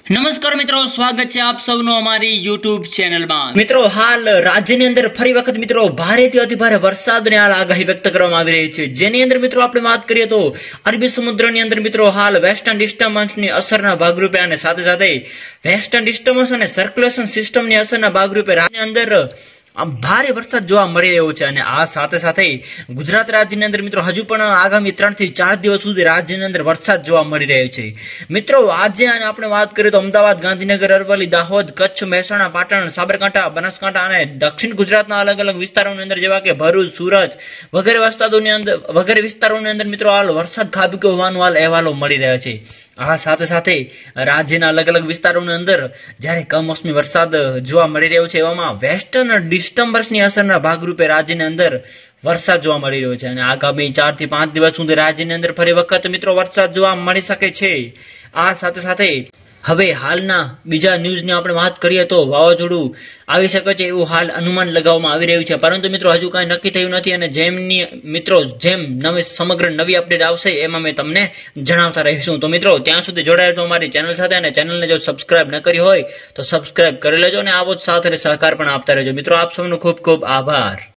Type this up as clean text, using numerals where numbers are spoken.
નમસ્કાર મિત્રો, સ્વાગત છે આપ સૌનું અમારી YouTube ચેનલમાં। મિત્રો હાલ રાજ્યની અંદર ફરી વખત મિત્રો ભારેથી અતિભારે વરસાદની હાલ આગાહી વ્યક્ત કરવામાં આવી રહી છે, જેની અંદર મિત્રો આપણે વાત કરીએ તો અરબી સમુદ્રની અંદર મિત્રો હાલ વેસ્ટર્ન ડિસ્ટર્બન્સની અસરના ભાગરૂપે અને સાથે સાથે વેસ્ટર્ન ડિસ્ટર્બન્સ અને સર્ક્યુલેશન સિસ્ટમની અસરના ભાગરૂપે રાજ્યની અંદર ભારે વરસાદ જોવા મળી રહ્યો છે અને આ સાથે સાથે ગુજરાત રાજ્યની અંદર મિત્રો હજુ પણ આગામી 3 થી 4 દિવસ સુધી રાજ્યની અંદર વરસાદ જોવા મળી રહ્યો છે। મિત્રો આજે આપણે વાત કરીએ તો અમદાવાદ, ગાંધીનગર, અરવલ્લી, દાહોદ, કચ્છ, મહેસાણા, પાટણ, સાબરકાંઠા, બનાસકાંઠા અને દક્ષિણ ગુજરાતના અલગ અલગ વિસ્તારોની અંદર જેવા કે ભરૂચ, સુરત વગેરે વિસ્તારોની અંદર મિત્રો હાલ વરસાદ ખાબક્યો હોવાનું હાલ અહેવાલો મળી રહ્યા છે। આ સાથે સાથે રાજ્યના અલગ અલગ વિસ્તારોની અંદર જ્યારે કમોસમી વરસાદ જોવા મળી રહ્યો છે, એવામાં વેસ્ટર્ન ડિસ્ટર્બન્સની અસરના ભાગરૂપે રાજ્યની અંદર વરસાદ જોવા મળી રહ્યો છે અને આગામી 4 થી 5 દિવસ સુધી રાજ્યની અંદર ફરી વખત મિત્રો વરસાદ જોવા મળી શકે છે। આ સાથે સાથે હવે હાલના બીજા ન્યૂઝની આપણે વાત કરીએ તો વાવાઝોડું આવી શકે છે એવું હાલ અનુમાન લગાવવામાં આવી રહ્યું છે, પરંતુ મિત્રો હજુ કાંઈ નક્કી થયું નથી અને જેમ સમગ્ર નવી અપડેટ આવશે એમાં મેં તમને જણાવતા રહીશું। તો મિત્રો ત્યાં સુધી જોડાયેલા છો અમારી ચેનલ સાથે અને ચેનલને જો સબસ્ક્રાઇબ ન કરી હોય તો સબસ્ક્રાઇબ કરી લેજો અને આવો જ સાથ અને સહકાર પણ આપતા રહેજો। મિત્રો આપ સૌનો ખૂબ ખૂબ આભાર।